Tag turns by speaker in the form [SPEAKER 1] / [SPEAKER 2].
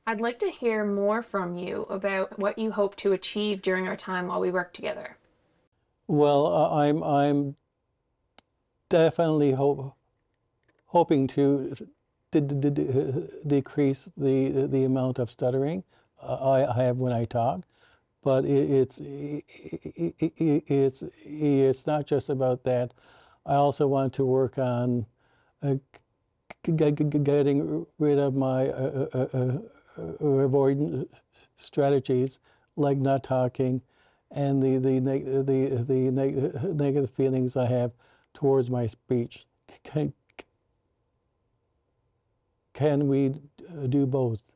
[SPEAKER 1] I'd like to hear more from you about what you hope to achieve during our time while we work together.
[SPEAKER 2] Well, I'm definitely hoping to decrease the amount of stuttering I have when I talk, but it's not just about that. I also want to work on uh, getting rid of my avoidant strategies, like not talking, and the negative feelings I have towards my speech. Can, can we do both?